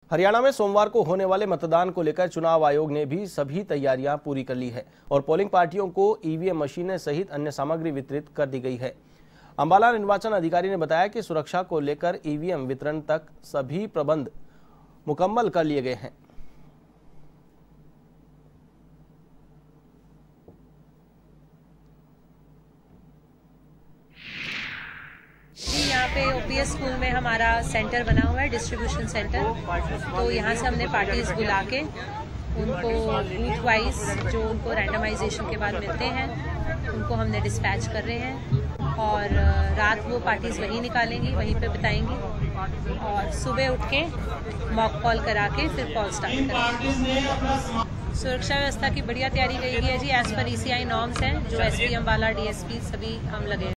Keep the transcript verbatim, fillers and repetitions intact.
हरियाणा में सोमवार को होने वाले मतदान को लेकर चुनाव आयोग ने भी सभी तैयारियां पूरी कर ली है और पोलिंग पार्टियों को ईवीएम मशीनें सहित अन्य सामग्री वितरित कर दी गई है। अंबाला निर्वाचन अधिकारी ने बताया कि सुरक्षा को लेकर ईवीएम वितरण तक सभी प्रबंध मुकम्मल कर लिए गए हैं। यहाँ पे ओपीएस स्कूल में हमारा सेंटर बना हुआ है, डिस्ट्रीब्यूशन सेंटर। तो यहाँ से हमने पार्टीज बुला के उनको बूथ वाइज जो उनको रैंडमाइजेशन के बाद मिलते हैं उनको हमने डिस्पैच कर रहे हैं और रात वो पार्टीज वहीं निकालेंगी, वहीं पे बिताएंगी और सुबह उठ के मॉक कॉल करा के फिर कॉल स्टार्ट करेंगे। सुरक्षा व्यवस्था की बढ़िया तैयारी की गई है जी। एज पर ईसीआई नॉर्म्स हैं जो एसपी अंबाला, डीएसपी सभी हम लगे।